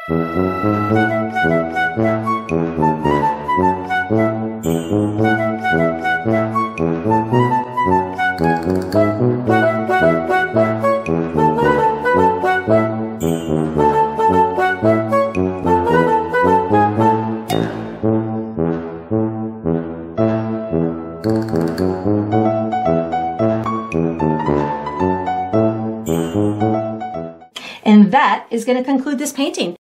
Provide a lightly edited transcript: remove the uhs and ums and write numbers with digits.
And that is going to conclude this painting.